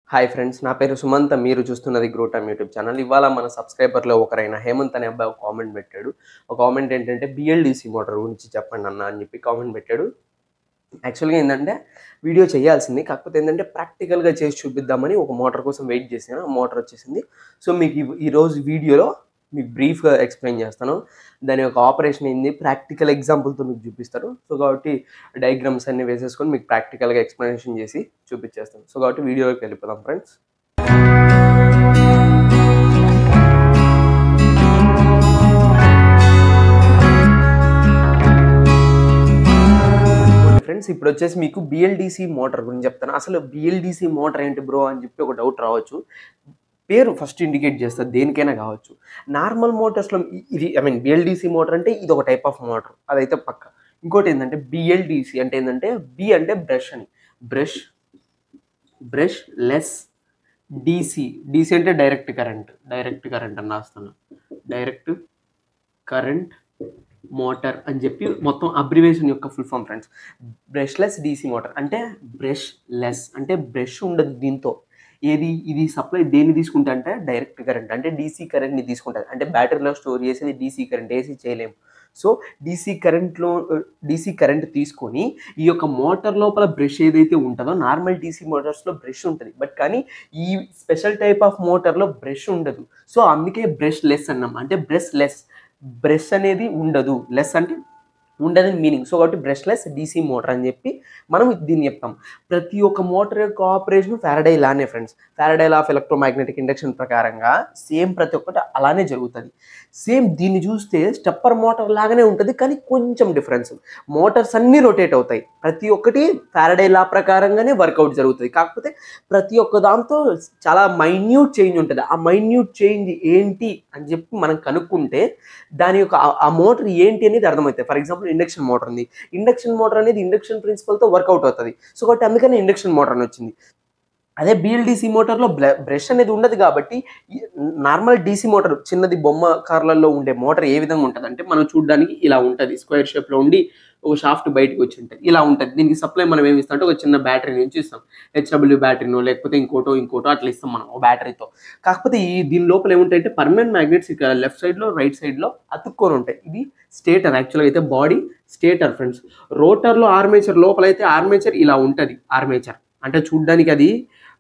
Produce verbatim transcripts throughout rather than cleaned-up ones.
Hi friends, నా పేరు సుమంత్. మీరు చూస్తున్నది గ్రోటమ్ యూట్యూబ్ ఛానల్. ఇవాళ మన సబ్స్క్రైబర్లో ఒకరైన హేమంత్ అనే అబ్బాయి ఒక కామెంట్ పెట్టాడు. ఒక కామెంట్ ఏంటంటే బిఎల్డిసి మోటార్ గురించి చెప్పండి అన్న అని చెప్పి కామెంట్ పెట్టాడు. యాక్చువల్గా ఏంటంటే వీడియో చేయాల్సింది, కాకపోతే ఏంటంటే ప్రాక్టికల్గా చేసి చూపిద్దామని ఒక మోటార్ కోసం వెయిట్ చేసాను. ఆ మోటార్ వచ్చేసింది. సో మీకు ఈరోజు వీడియోలో మీకు బ్రీఫ్గా ఎక్స్ప్లెయిన్ చేస్తాను. దాని యొక్క ఆపరేషన్ ఏంది ప్రాక్టికల్ ఎగ్జాంపుల్తో మీకు చూపిస్తాను. సో కాబట్టి డయాగ్రామ్స్ అన్ని వేసేసుకొని మీకు ప్రాక్టికల్గా ఎక్స్ప్లెనేషన్ చేసి చూపించేస్తాను. సో కాబట్టి వీడియోలోకి వెళ్ళిపోదాం ఫ్రెండ్స్. ఫ్రెండ్స్ ఇప్పుడు వచ్చేసి మీకు బిఎల్డిసి మోటార్ గురించి చెప్తాను. అసలు బిఎల్డిసి మోటార్ ఏంటి బ్రో అని చెప్పి ఒక డౌట్ రావచ్చు. పేరు ఫస్ట్ ఇండికేట్ చేస్తుంది, దేనికైనా కావచ్చు. నార్మల్ మోటార్స్లో ఇది ఐ మీన్ బిఎల్డిసి మోటార్ అంటే ఇది ఒక టైప్ ఆఫ్ మోటార్, అదైతే పక్క. ఇంకోటి ఏంటంటే బిఎల్డిసి అంటే ఏంటంటే బి అంటే బ్రష్ అని, brush brush less DC. DC అంటే డైరెక్ట్ కరెంట్, డైరెక్ట్ కరెంట్ అని రాస్తాను. డైరెక్ట్ కరెంట్ మోటార్ అని చెప్పి మొత్తం అబ్రివేషన్ యొక్క full form friends. Brushless DC motor అంటే బ్రష్ లెస్ అంటే బ్రష్ ఉండదు దీంతో. ఏది ఇది సప్లై దేన్ని తీసుకుంటా అంటే డైరెక్ట్ కరెంట్ అంటే డీసీ కరెంట్ని తీసుకుంటుంది. అంటే బ్యాటరీలో స్టోర్ చేసేది డీసీ కరెంట్, ఏసీ చేయలేము. సో డీసీ కరెంట్లో డీసీ కరెంట్ తీసుకొని ఈ యొక్క మోటార్ లోపల బ్రష్ ఏదైతే ఉంటుందో, నార్మల్ డీసీ మోటార్స్లో బ్రష్ ఉంటుంది, బట్ కానీ ఈ స్పెషల్ టైప్ ఆఫ్ మోటార్లో బ్రష్ ఉండదు. సో అందుకే బ్రష్ లెస్ అన్నాం. అంటే బ్రష్ లెస్, బ్రష్ అనేది ఉండదు, లెస్ అంటే ఉండదని మీనింగ్. సో కాబట్టి బ్రష్లెస్ డీసీ మోటార్ అని చెప్పి మనం దీన్ని చెప్తాం. ప్రతి ఒక్క మోటార్ యొక్క ఆపరేషన్ ఫారడే లానే friends. Faraday law of electromagnetic induction ప్రకారంగా సేమ్ ప్రతి ఒక్కటి అలానే జరుగుతుంది. సేమ్ దీన్ని చూస్తే స్టెప్పర్ మోటార్ లాగానే ఉంటుంది, కానీ కొంచెం డిఫరెన్స్. మోటార్స్ అన్నీ రొటేట్ అవుతాయి, ప్రతి ఒక్కటి ఫారడే లా ప్రకారంగానే వర్కౌట్ జరుగుతుంది. కాకపోతే ప్రతి ఒక్క దాంతో చాలా మైన్యూట్ చేంజ్ ఉంటుంది. ఆ మైన్యూట్ చేంజ్ ఏంటి అని చెప్పి మనం కనుక్కుంటే దాని యొక్క ఆ మోటార్ ఏంటి అనేది అర్థమవుతాయి. ఫర్ ఎగ్జాంపుల్ ఇండక్షన్ మోటార్ ఉంది. ఇండక్షన్ మోటార్ అనేది ఇండక్షన్ ప్రిన్సిపల్తో వర్కౌట్ అవుతుంది. సో కాబట్టి అందుకని ఇండక్షన్ మోటార్ అని వచ్చింది. అదే బిఎల్డిసి మోటార్లో బ్రష్ అనేది ఉండదు కాబట్టి నార్మల్ డీసీ మోటార్ చిన్నది బొమ్మ కార్లలో ఉండే మోటార్ ఏ విధంగా ఉంటుంది అంటే మనం చూడడానికి ఇలా ఉంటుంది, స్క్వేర్ షేప్లో ఉండి ఒక షాఫ్ట్ బయటకు వచ్చి ఉంటుంది, ఇలా ఉంటుంది. దీనికి సప్లై మనం ఏమి ఇస్తాం అంటే ఒక చిన్న బ్యాటరీ నుంచి ఇస్తాం. హెచ్డబ్ల్యూ బ్యాటరీనో లేకపోతే ఇంకోటో ఇంకోటో అట్లా ఇస్తాం మనం ఒక బ్యాటరీతో. కాకపోతే ఈ దీని లోపల ఏముంటాయంటే పర్మనెంట్ మ్యాగ్నెట్స్ ఇక్కడ లెఫ్ట్ సైడ్లో రైట్ సైడ్లో అతుక్కొని ఉంటాయి. ఇది స్టేటర్, యాక్చువల్గా అయితే బాడీ స్టేటర్ ఫ్రెండ్స్. రోటర్లో ఆర్మేచర్ లోపల అయితే ఆర్మేచర్ ఇలా ఉంటుంది. ఆర్మేచర్ అంటే చూడ్డానికి అది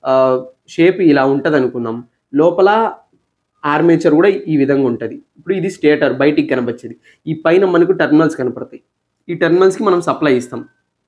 షేప్ ఇలా ఉంటుంది అనుకుందాం. లోపల ఆర్మేచర్ కూడా ఈ విధంగా ఉంటుంది. ఇప్పుడు ఇది స్టేటర్ బయటికి కనపచ్చేది. ఈ పైన మనకు టెర్మినల్స్ కనపడతాయి. ఈ టెర్మినల్స్కి మనం సప్లై ఇస్తాం.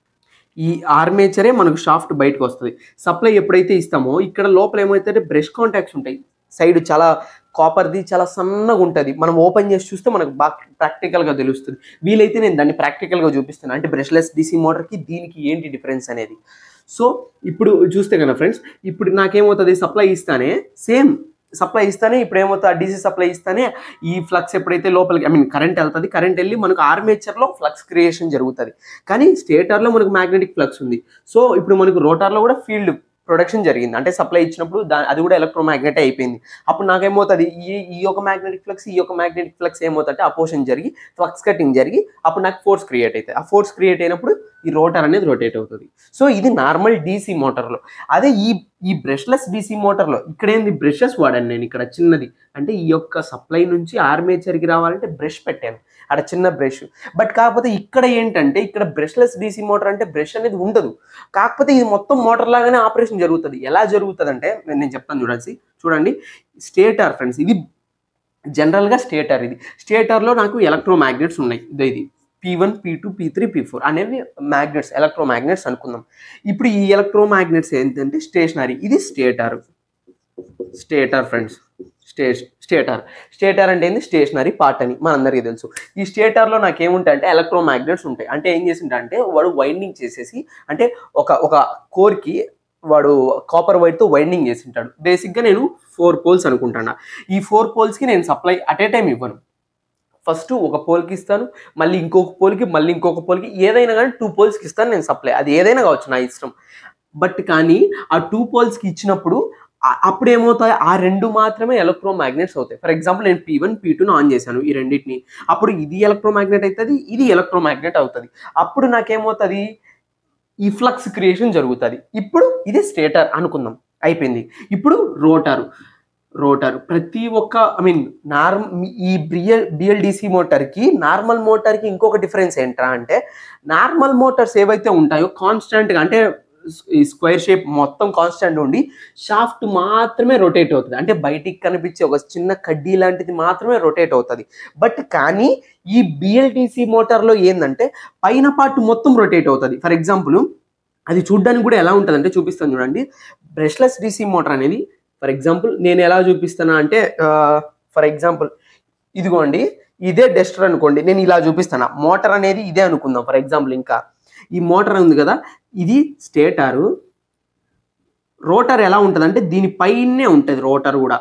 ఈ ఆర్మేచరే మనకు షాఫ్ట్ బయటకు వస్తుంది. సప్లై ఎప్పుడైతే ఇస్తామో ఇక్కడ లోపల ఏమవుతుందంటే బ్రష్ కాంటాక్ట్స్ ఉంటాయి. సైడ్ చాలా కాపర్ది చాలా సన్నగా ఉంటుంది. మనం ఓపెన్ చేసి చూస్తే మనకు బాగా ప్రాక్టికల్గా తెలుస్తుంది. వీలైతే నేను దాన్ని ప్రాక్టికల్గా చూపిస్తున్నాను, అంటే బ్రష్లెస్ డీసీ మోటార్కి దీనికి ఏంటి డిఫరెన్స్ అనేది. సో ఇప్పుడు చూస్తే కదా ఫ్రెండ్స్, ఇప్పుడు నాకేమవుతుంది సప్లై ఇస్తానే సేమ్ సప్లై ఇస్తానే ఇప్పుడు ఏమవుతుంది డీసీ సప్లై ఇస్తానే ఈ ఫ్లక్స్ ఎప్పుడైతే లోపలికి ఐ మీన్ కరెంట్ వెళ్తుంది, కరెంట్ వెళ్ళి మనకు ఆర్మేచర్లో ఫ్లక్స్ క్రియేషన్ జరుగుతుంది. కానీ స్టేటర్లో మనకు మ్యాగ్నెటిక్ ఫ్లక్స్ ఉంది. సో ఇప్పుడు మనకు రోటార్లో కూడా ఫీల్డ్ ప్రొడక్షన్ జరిగింది. అంటే సప్లై ఇచ్చినప్పుడు దా అది కూడా ఎలక్ట్రోమాగ్నెట్ అయిపోయింది. అప్పుడు నాకేమవుతుంది ఈ ఈ యొక్క మ్యాగ్నెటిక్ ఫ్లక్స్ ఈ యొక్క మ్యాగ్నెటిక్ ఫ్లక్స్ ఏమవుతుందంటే అపోజిషన్ జరిగి ఫ్లక్స్ కటింగ్ జరిగి అప్పుడు నాకు ఫోర్స్ క్రియేట్ అవుతుంది. ఆ ఫోర్స్ క్రియేట్ అయినప్పుడు ఈ రోటర్ అనేది రొటేట్ అవుతుంది. సో ఇది నార్మల్ డీసీ మోటార్లో. అదే ఈ ఈ బ్రష్లెస్ డీసీ మోటార్లో ఇక్కడ ఏంది బ్రషెస్ వాడాను నేను. ఇక్కడ చిన్నది అంటే ఈ యొక్క సప్లై నుంచి ఆర్మేచర్కి రావాలంటే బ్రష్ పెట్టాను, అక్కడ చిన్న బ్రష్. బట్ కాకపోతే ఇక్కడ ఏంటంటే ఇక్కడ బ్రష్లెస్ డీసీ మోటార్ అంటే బ్రష్ అనేది ఉండదు. కాకపోతే ఇది మొత్తం మోటార్ లాగానే ఆపరేషన్ జరుగుతుంది. ఎలా జరుగుతుంది అంటే నేను చెప్తాను చూడాల్సి చూడండి. స్టేటర్ ఫ్రెండ్స్, ఇది జనరల్గా స్టేటర్. ఇది స్టేటర్లో నాకు ఎలక్ట్రోమాగ్నెట్స్ ఉన్నాయి. ఇదో ఇది P one P two P three P four అనేవి మ్యాగ్నెట్స్, ఎలక్ట్రోమాగ్నెట్స్ అనుకుందాం. ఇప్పుడు ఈ ఎలక్ట్రోమాగ్నెట్స్ ఏంటంటే స్టేషనరీ. ఇది స్టేటర్ స్టేటర్ ఫ్రెండ్స్ స్టే స్టేటర్ స్టేటర్ అంటే ఏంది స్టేషనరీ పార్ట్ అని మనందరికీ తెలుసు. ఈ స్టేటర్లో నాకు ఏముంటాయి అంటే ఎలక్ట్రోమాగ్నెట్స్ ఉంటాయి. అంటే ఏం చేసింటా అంటే వాడు వైండింగ్ చేసేసి అంటే ఒక ఒక కోర్కి వాడు కాపర్ వైర్తో వైండింగ్ చేసింటాడు. బేసిక్గా నేను ఫోర్ పోల్స్ అనుకుంటాను. ఈ ఫోర్ పోల్స్కి నేను సప్లై అట్ ఏ టైం ఇవ్వను. ఫస్ట్ ఒక పోల్కి ఇస్తాను, మళ్ళీ ఇంకొక పోల్కి, మళ్ళీ ఇంకొక పోల్కి, ఏదైనా కానీ టూ పోల్స్కి ఇస్తాను నేను సప్లై. అది ఏదైనా కావచ్చు నా ఇష్టం. బట్ కానీ ఆ టూ పోల్స్కి ఇచ్చినప్పుడు అప్పుడు ఏమవుతాయి ఆ రెండు మాత్రమే ఎలక్ట్రోమాగ్నెట్స్ అవుతాయి. ఫర్ ఎగ్జాంపుల్ నేను పీ వన్ పీ టూను ఆన్ చేశాను ఈ రెండింటిని, అప్పుడు ఇది ఎలక్ట్రోమాగ్నెట్ అవుతుంది, ఇది ఎలక్ట్రోమాగ్నెట్ అవుతుంది. అప్పుడు నాకేమవుతుంది ఈ ఫ్లక్స్ క్రియేషన్ జరుగుతుంది. ఇప్పుడు ఇది స్టేటర్ అనుకుందాం. అయిపోయింది. ఇప్పుడు రోటర్ రోటర్ ప్రతి ఒక్క ఐ మీన్ నార్మ్ ఈ బిఎల్ బిఎల్డిసి మోటార్కి నార్మల్ మోటార్కి ఇంకొక డిఫరెన్స్ ఏంట్రా అంటే నార్మల్ మోటార్స్ ఏవైతే ఉంటాయో కాన్స్టెంట్గా అంటే ఈ స్క్వేర్ షేప్ మొత్తం కాన్స్టెంట్ ఉండి షాఫ్ట్ మాత్రమే రొటేట్ అవుతుంది. అంటే బయటికి కనిపించే ఒక చిన్న కడ్డీ లాంటిది మాత్రమే రొటేట్ అవుతుంది. బట్ కానీ ఈ బిఎల్డిసి మోటార్లో ఏంటంటే పైన పార్ట్ మొత్తం రొటేట్ అవుతుంది. ఫర్ ఎగ్జాంపుల్ అది చూడ్డానికి కూడా ఎలా ఉంటుంది అంటే చూపిస్తాను చూడండి. బ్రష్లెస్ డీసీ మోటార్ అనేది ఫర్ ఎగ్జాంపుల్ నేను ఎలా చూపిస్తానా అంటే ఫర్ ఎగ్జాంపుల్ ఇదిగోండి ఇదే డస్టర్ అనుకోండి, నేను ఇలా చూపిస్తాను. మోటార్ అనేది ఇదే అనుకుందాం ఫర్ ఎగ్జాంపుల్. ఇంకా ఈ మోటార్ ఉంది కదా, ఇది స్టేటారు. రోటర్ ఎలా ఉంటుంది అంటే దీనిపైనే ఉంటుంది రోటర్ కూడా.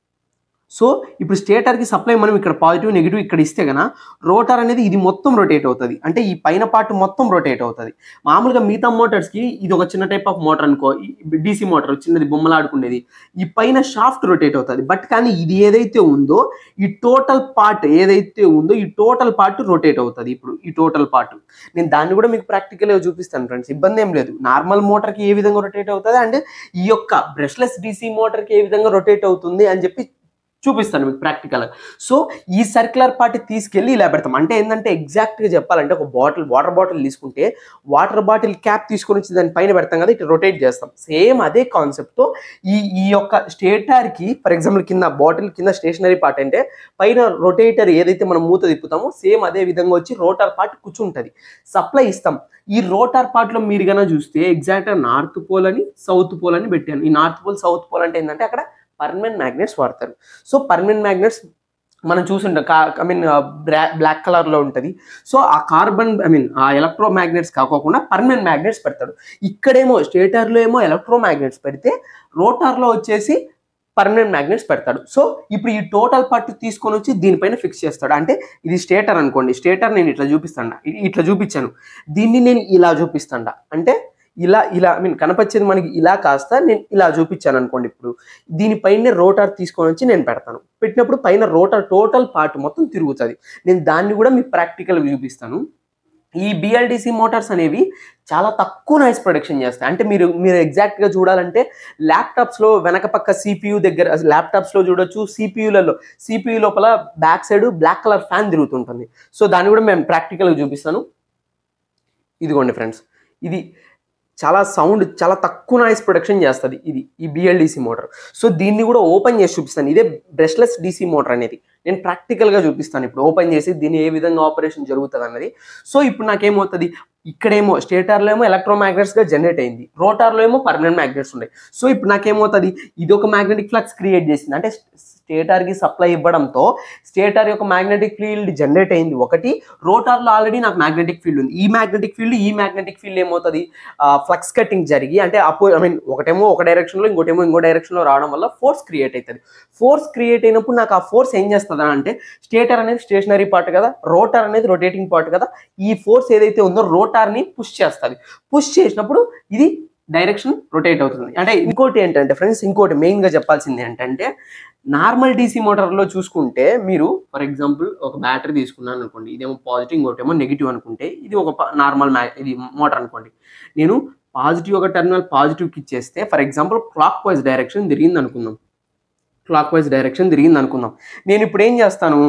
సో ఇప్పుడు స్టేటర్కి సప్లై మనం ఇక్కడ పాజిటివ్ నెగిటివ్ ఇక్కడ ఇస్తే కన్నా రోటర్ అనేది ఇది మొత్తం రొటేట్ అవుతుంది. అంటే ఈ పైన పార్ట్ మొత్తం రొటేట్ అవుతుంది. మామూలుగా మిగతా మోటార్స్కి ఇది ఒక చిన్న టైప్ ఆఫ్ మోటార్ అనుకో, డీసీ మోటార్ చిన్నది బొమ్మలాడుకునేది, ఈ పైన షాఫ్ట్ రొటేట్ అవుతుంది. బట్ కానీ ఇది ఏదైతే ఉందో ఈ టోటల్ పార్ట్ ఏదైతే ఉందో ఈ టోటల్ పార్ట్ రొటేట్ అవుతుంది. ఇప్పుడు ఈ టోటల్ పార్ట్ నేను దాన్ని కూడా మీకు ప్రాక్టికల్గా చూపిస్తాను ఫ్రెండ్స్, ఇబ్బంది ఏం లేదు. నార్మల్ మోటార్కి ఏ విధంగా రొటేట్ అవుతుంది అంటే ఈ యొక్క బ్రష్లెస్ డీసీ మోటార్కి ఏ విధంగా రొటేట్ అవుతుంది అని చెప్పి చూపిస్తాను మీకు ప్రాక్టికల్. సో ఈ సర్క్యులర్ పార్ట్ తీసుకెళ్ళి ఇలా పెడతాం. అంటే ఏంటంటే ఎగ్జాక్ట్గా చెప్పాలంటే ఒక బాటిల్ వాటర్ బాటిల్ తీసుకుంటే వాటర్ బాటిల్ క్యాప్ తీసుకొని వచ్చి దాని పైన పెడతాం కదా, ఇట్లా రొటేట్ చేస్తాం. సేమ్ అదే కాన్సెప్ట్తో ఈ ఈ యొక్క స్టేటర్కి ఫర్ ఎగ్జాంపుల్ కింద బాటిల్ కింద స్టేషనరీ పార్ట్ అంటే పైన రొటేటర్ ఏదైతే మనం మూత తిప్పుతామో సేమ్ అదే విధంగా వచ్చి రోటర్ పార్ట్ కూర్చుంటుంది. సప్లై ఇస్తాం. ఈ రోటర్ పార్ట్లో మీరు కన్నా చూస్తే ఎగ్జాక్ట్గా నార్త్ పోల్ అని సౌత్ పోల్ అని పెట్టాను. ఈ నార్త్ పోల్ సౌత్ పోల్ అంటే ఏంటంటే అక్కడ పర్మనెంట్ మ్యాగ్నెట్స్ వాడతారు. సో పర్మనెంట్ మ్యాగ్నెట్స్ మనం చూసుంటాం కా ఐ మీన్ బ్లాక్ కలర్లో ఉంటుంది. సో ఆ కార్బన్ ఐ మీన్ ఆ ఎలక్ట్రో మ్యాగ్నెట్స్ కాకోకుండా పర్మనెంట్ మ్యాగ్నెట్స్ పెడతాడు. ఇక్కడేమో స్టేటర్లో ఏమో ఎలక్ట్రో మ్యాగ్నెట్స్ పెడితే రోటార్లో వచ్చేసి పర్మనెంట్ మ్యాగ్నెట్స్ పెడతాడు. సో ఇప్పుడు ఈ టోటల్ పార్ట్ తీసుకొని వచ్చి దీనిపైన ఫిక్స్ చేస్తాడు. అంటే ఇది స్టేటర్ అనుకోండి, స్టేటర్ నేను ఇట్లా చూపిస్తాను, ఇట్లా చూపించాను, దీన్ని నేను ఇలా చూపిస్తాను. అంటే ఇలా ఇలా ఐ మీన్ కనపచ్చేది మనకి ఇలా కాస్త నేను ఇలా చూపించాను అనుకోండి. ఇప్పుడు దీనిపైన రోటర్ తీసుకొని వచ్చి నేను పెడతాను. పెట్టినప్పుడు పైన రోటర్ టోటల్ పార్ట్ మొత్తం తిరుగుతుంది. నేను దాన్ని కూడా మీకు ప్రాక్టికల్గా చూపిస్తాను. ఈ బిఎల్డిసి మోటార్స్ అనేవి చాలా తక్కువ నాయిస్ ప్రొడక్షన్ చేస్తాయి. అంటే మీరు మీరు ఎగ్జాక్ట్గా చూడాలంటే ల్యాప్టాప్స్లో వెనక పక్క సిపియూ దగ్గర ల్యాప్టాప్స్లో చూడొచ్చు. సిపియూలలో సిపియూ లోపల back side black colour fan తిరుగుతుంటుంది. సో దాన్ని కూడా మేము ప్రాక్టికల్గా చూపిస్తాను. ఇదిగోండి ఫ్రెండ్స్, ఇది చాలా సౌండ్ చాలా తక్కువ నాయిస్ ప్రొడక్షన్ చేస్తుంది ఇది ఈ బిఎల్డిసి మోటార్. సో దీన్ని కూడా ఓపెన్ చేసి చూపిస్తాను. ఇదే బ్రష్లెస్ డీసీ మోటార్ అనేది నేను ప్రాక్టికల్గా చూపిస్తాను. ఇప్పుడు ఓపెన్ చేసి దీన్ని ఏ విధంగా ఆపరేషన్ జరుగుతుంది అన్నది. సో ఇప్పుడు నాకేమవుతుంది, ఇక్కడేమో స్టేటర్లో ఏమో ఎలక్ట్రోమాగ్నెట్స్గా జనరేట్ అయింది, రోటార్లో ఏమో పర్మనెంట్ మ్యాగ్నెట్స్ ఉన్నాయి. సో ఇప్పుడు నాకేమవుతుంది, ఇది ఒక మ్యాగ్నెటిక్ ఫ్లక్స్ క్రియేట్ చేసింది. అంటే స్టేటర్కి సప్లై ఇవ్వడంతో స్టేటర్ యొక్క మ్యాగ్నెటిక్ ఫీల్డ్ జనరేట్ అయింది ఒకటి, రోటార్లో ఆల్రెడీ నాకు మ్యాగ్నెటిక్ ఫీల్డ్ ఉంది. ఈ మ్యాగ్నెటిక్ ఫీల్డ్ ఈ మ్యాగ్నెటిక్ ఫీల్డ్ ఏమవుతుంది, ఫ్లక్స్ కటింగ్ జరిగి అంటే అపో ఐ మీన్ ఒకటేమో ఒక డైరెక్షన్లో ఇంకోటేమో ఇంకో డైరెక్షన్లో రావడం వల్ల ఫోర్స్ క్రియేట్ అవుతుంది. ఫోర్స్ క్రియేట్ అయినప్పుడు నాకు ఆ ఫోర్స్ ఏం చేస్తుంది అంటే స్టేటర్ అనేది స్టేషనరీ పార్ట్ కదా, రోటర్ అనేది రొటేటింగ్ పార్ట్ కదా, ఈ ఫోర్స్ ఏదైతే ఉందో రోటార్ని పుష్ చేస్తుంది. పుష్ చేసినప్పుడు ఇది డైరెక్షన్ రొటేట్ అవుతుంది. అంటే ఇంకోటి ఏంటంటే ఫ్రెండ్స్, ఇంకోటి మెయిన్గా చెప్పాల్సింది ఏంటంటే నార్మల్ డీసీ మోటార్లో చూసుకుంటే మీరు ఫర్ ఎగ్జాంపుల్ ఒక బ్యాటరీ తీసుకున్నాను అనుకోండి, ఇదేమో పాజిటివ్ ఇంకోటేమో నెగిటివ్ అనుకుంటే ఇది ఒక నార్మల్ మ్యా ఇది మోటార్ అనుకోండి. నేను పాజిటివ్ ఒక టెర్మినల్ పాజిటివ్కి ఇచ్చేస్తే for example clock wise direction తిరిగింది అనుకుందాం క్లాక్ వైజ్ డైరెక్షన్ తిరిగింది అనుకుందాం నేను ఇప్పుడు ఏం చేస్తాను,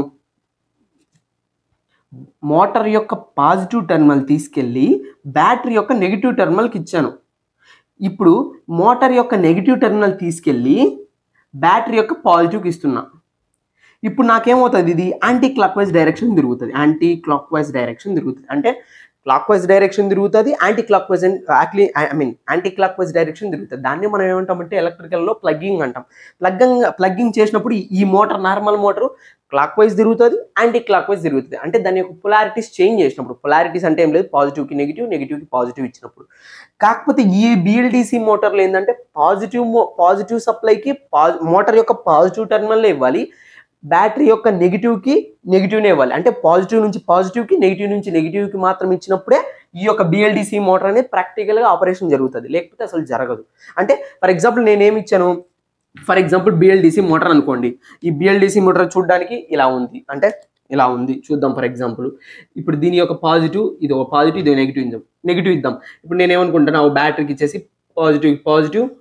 మోటార్ యొక్క పాజిటివ్ టెర్మినల్ తీసుకెళ్ళి బ్యాటరీ యొక్క నెగిటివ్ టెర్మినల్కి ఇచ్చాను. ఇప్పుడు మోటార్ యొక్క నెగిటివ్ టెర్మినల్ తీసుకెళ్ళి బ్యాటరీ యొక్క పాజిటివ్కి ఇస్తున్నా. ఇప్పుడు నాకేమవుతుంది, ఇది యాంటీ క్లాక్ వైజ్ డైరెక్షన్ తిరుగుతుంది. యాంటీ క్లాక్ వైజ్ డైరెక్షన్ తిరుగుతుంది అంటే క్లాక్ వైజ్ డైరెక్షన్ తిరుగుతుంది, anticlockwise actually I mean anti clock wise direction తిరుగుతుంది. దాన్ని మనం ఏమంటామంటే ఎలక్ట్రికల్లో ప్లగ్గింగ్ అంటాం. ప్లగ్గింగ్ ప్లగ్గింగ్ చేసినప్పుడు ఈ motor normal motor clock wise తిరుగుతుంది, యాంటీ క్లాక్ వైజ్ తిరుగుతుంది. అంటే దాని యొక్క పొలారిటీస్ చేంజ్ చేసినప్పుడు, పొలారిటీస్ అంటే ఏం లేదు, పాజిటివ్కి నెగిటివ్ నెగిటివ్కి పాజిటివ్ ఇచ్చినప్పుడు. కాకపోతే ఈ బిఎల్డిసి మోటార్లో ఏంటంటే పాజిటివ్ పాజిటివ్ సప్లైకి మోటార్ యొక్క పాజిటివ్ టెర్మినల్లో ఇవ్వాలి, బ్యాటరీ యొక్క నెగిటివ్కి నెగిటివ్నే ఇవ్వాలి. అంటే పాజిటివ్ నుంచి పాజిటివ్కి నెగిటివ్ నుంచి నెగిటివ్కి మాత్రం ఇచ్చినప్పుడే ఈ యొక్క బిఎల్డిసి మోటార్ అనేది ప్రాక్టికల్గా ఆపరేషన్ జరుగుతుంది, లేకపోతే అసలు జరగదు. అంటే ఫర్ ఎగ్జాంపుల్ నేనేమి ఇచ్చాను, ఫర్ ఎగ్జాంపుల్ బిఎల్డిసి మోటార్ అనుకోండి. ఈ బిఎల్డిసి మోటార్ చూడడానికి ఇలా ఉంది, అంటే ఇలా ఉంది చూద్దాం. ఫర్ ఎగ్జాంపుల్ ఇప్పుడు దీని యొక్క పాజిటివ్, ఇది ఒక పాజిటివ్, ఇది నెగిటివ్ ఇద్దాం నెగిటివ్ ఇద్దాం ఇప్పుడు నేను ఏమనుకుంటున్నా, బ్యాటరీకి ఇచ్చేసి పాజిటివ్ పాజిటివ్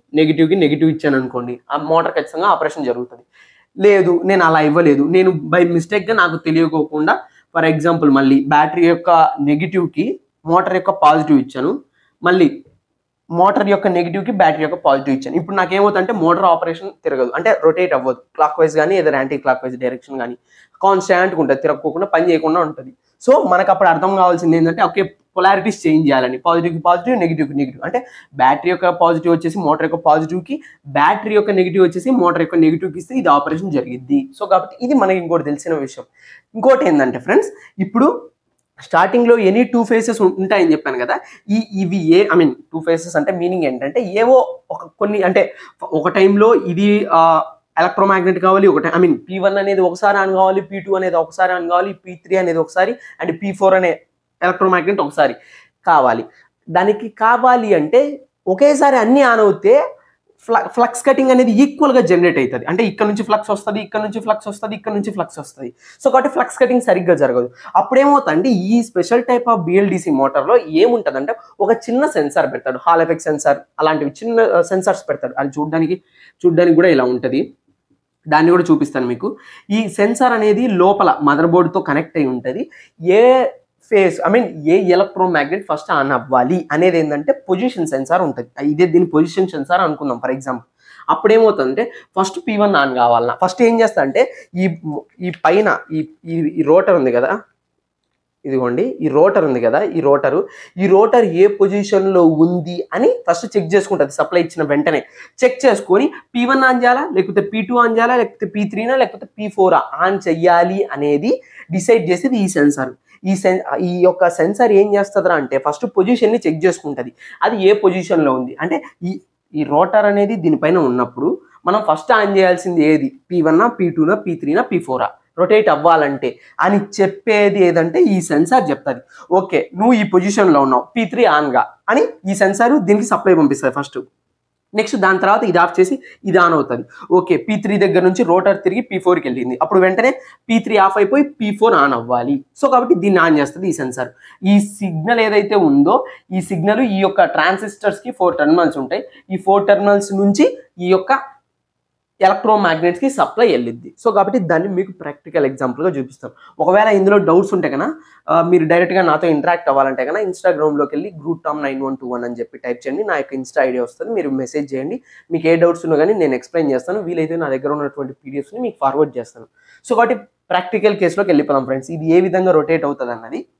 నెగిటివ్కి నెగిటివ్ ఇచ్చాను అనుకోండి, ఆ మోటార్ ఖచ్చితంగా ఆపరేషన్ జరుగుతుంది. లేదు నేను అలా ఇవ్వలేదు, నేను బై మిస్టేక్గా నాకు తెలియకోకుండా ఫర్ ఎగ్జాంపుల్ మళ్ళీ బ్యాటరీ యొక్క నెగిటివ్కి మోటార్ యొక్క పాజిటివ్ ఇచ్చాను, మళ్ళీ మోటార్ యొక్క నెగిటివ్కి బ్యాటరీ యొక్క పాజిటివ్ ఇచ్చాను. ఇప్పుడు నాకు ఏమవుతుందంటే మోటార్ ఆపరేషన్ తిరగదు, అంటే రొటేట్ అవ్వదు, క్లాక్ వైజ్ కానీ ఏదో యాంటీ క్లాక్ వైజ్ డైరెక్షన్ కానీ కాన్స్టాంట్గా ఉంటుంది, తిరగకుండా పని చేయకుండా ఉంటుంది. సో మనకు అప్పుడు అర్థం కావాల్సింది ఏంటంటే ఓకే పొలారిటీస్ చేంజ్ చేయాలని, పాజిటివ్కి పాజిటివ్ నెగిటివ్కి నెగిటివ్, అంటే బ్యాటరీ యొక్క పాజిటివ్ వచ్చేసి మోటార్ యొక్క పాజిటివ్కి, బ్యాటరీ యొక్క నెగిటివ్ వచ్చేసి మోటార్ యొక్క నెగిటివ్కి ఇస్తే ఇది ఆపరేషన్ జరిగిద్ది. సో కాబట్టి ఇది మనకి ఇంకోటి తెలిసిన విషయం. ఇంకోటి ఏంటంటే ఫ్రెండ్స్, ఇప్పుడు స్టార్టింగ్లో ఎనీ టూ ఫేసెస్ ఉంటాయని చెప్పాను కదా, ఈ ఇవి ఏ ఐ మీన్ టూ ఫేసెస్ అంటే మీనింగ్ ఏంటంటే ఏవో ఒక కొన్ని అంటే ఒక టైంలో ఇది ఎలక్ట్రోమాగ్నెట్ కావాలి, ఒకటి ఐ మీన్ పీ వన్ అనేది ఒకసారి ఆన్ కావాలి, పీ టూ అనేది ఒకసారి ఆన్ కావాలి, పీ త్రీ అనేది ఒకసారి అండ్ పీ ఫోర్ అనే ఎలక్ట్రోమాగ్నెట్ ఒకసారి కావాలి. దానికి కావాలి అంటే ఒకేసారి అన్నీ ఆన్ అవుతే ఫ్లక్స్ కటింగ్ అనేది ఈక్వల్గా జనరేట్ అవుతుంది, అంటే ఇక్కడ నుంచి ఫ్లక్స్ వస్తుంది, ఇక్కడ నుంచి ఫ్లక్స్ వస్తుంది, ఇక్కడ నుంచి ఫ్లక్స్ వస్తుంది. సో కాబట్టి ఫ్లక్స్ కటింగ్ సరిగ్గా జరగదు. అప్పుడు ఏమవుతుందంటే ఈ స్పెషల్ టైప్ ఆఫ్ బిఎల్డిసి మోటార్లో ఏముంటుందంటే ఒక చిన్న సెన్సార్ పెడతాడు, హాల్ ఎఫెక్ట్ సెన్సార్ అలాంటివి చిన్న సెన్సార్స్ పెడతాడు. అది చూడడానికి చూడడానికి కూడా ఇలా ఉంటుంది, దాన్ని కూడా చూపిస్తాను మీకు. ఈ సెన్సార్ అనేది లోపల మదర్ బోర్డ్తో కనెక్ట్ అయి ఉంటుంది. ఏ ఫేస్ ఐ మీన్ ఏ ఎలక్ట్రోమాగ్నెట్ ఫస్ట్ ఆన్ అవ్వాలి అనేది ఏంటంటే పొజిషన్ సెన్సార్ ఉంటుంది. ఇదే దీని పొజిషన్ సెన్సార్ అనుకుందాం ఫర్ ఎగ్జాంపుల్. అప్పుడు ఏమవుతుందంటే ఫస్ట్ పీ వన్ ఆన్ కావాలన్నా ఫస్ట్ ఏం చేస్తా అంటే ఈ ఈ పైన ఈ ఈ రోటర్ ఉంది కదా, ఇదిగోండి ఈ రోటర్ ఉంది కదా, ఈ రోటరు ఈ రోటర్ ఏ పొజిషన్లో ఉంది అని ఫస్ట్ చెక్ చేసుకుంటుంది. సప్లై ఇచ్చిన వెంటనే చెక్ చేసుకొని పీ వన్ ఆన్ చేయాలా, లేకపోతే పీ టూ ఆన్ చేయాలా, లేకపోతే పీ త్రీనా, లేకపోతే పీ ఫోర్ ఆన్ చెయ్యాలి అనేది డిసైడ్ చేసేది ఈ సెన్సార్. ఈ సెన్ ఈ యొక్క సెన్సార్ ఏం చేస్తుందా అంటే ఫస్ట్ పొజిషన్ని చెక్ చేసుకుంటుంది, అది ఏ పొజిషన్లో ఉంది. అంటే ఈ ఈ రోటర్ అనేది దీనిపైన ఉన్నప్పుడు మనం ఫస్ట్ ఆన్ చేయాల్సింది ఏది, పీ వన్నా, పీ టూనా, పీ త్రీనా, పీ ఫోరా రొటేట్ అవ్వాలంటే అని చెప్పేది ఏదంటే ఈ సెన్సార్ చెప్తుంది. ఓకే నువ్వు ఈ పొజిషన్లో ఉన్నావు, పీ త్రీ ఆన్గా అని ఈ సెన్సార్ దీనికి సప్లై పంపిస్తుంది ఫస్ట్. నెక్స్ట్ దాని తర్వాత ఇది ఆఫ్ చేసి ఇది ఆన్ అవుతుంది. ఓకే పీ త్రీ దగ్గర నుంచి రోటర్ తిరిగి పీ ఫోర్కి వెళ్ళింది, అప్పుడు వెంటనే పీ త్రీ ఆఫ్ అయిపోయి పీ ఫోర్ ఆన్ అవ్వాలి. సో కాబట్టి దీన్ని ఆన్ చేస్తుంది ఈ సెన్సార్. ఈ సిగ్నల్ ఏదైతే ఉందో ఈ సిగ్నల్ ఈ యొక్క ట్రాన్సిస్టర్స్కి ఫోర్ టెర్మినల్స్ ఉంటాయి, ఈ ఫోర్ టెర్మినల్స్ నుంచి ఈ యొక్క ఎలక్ట్రోమాగ్నెట్స్కి సప్లై వెళ్ళిద్ది. సో కాబట్టి దాన్ని మీకు ప్రాక్టికల్ ఎగ్జాంపుల్గా చూపిస్తాం. ఒకవేళ ఇందులో డౌట్స్ ఉంటే కన్నా మీరు డైరెక్ట్గా నాతో ఇంటరాక్ట్ అవ్వాలంటే కన్నా ఇన్స్టాగ్రామ్లోకి వెళ్ళి group Tom nine one two one అని చెప్పి టైప్ చేయండి, నా యొక్క ఇన్స్టా ఐడియా వస్తుంది, మీరు మెసేజ్ చేయండి. మీకు ఏ డౌట్స్ ఉన్నా కానీ నేను ఎక్స్ప్లెయిన్ చేస్తాను, వీలైతే నా దగ్గర ఉన్నటువంటి పీడిఎఫ్స్ని మీకు ఫార్వర్డ్ చేస్తాను. సో కాబట్టి ప్రాక్టికల్ కేసులోకి వెళ్ళిపోదాం ఫ్రెండ్స్, ఇది ఏ విధంగా రొటేట్ అవుతుంది అన్నది.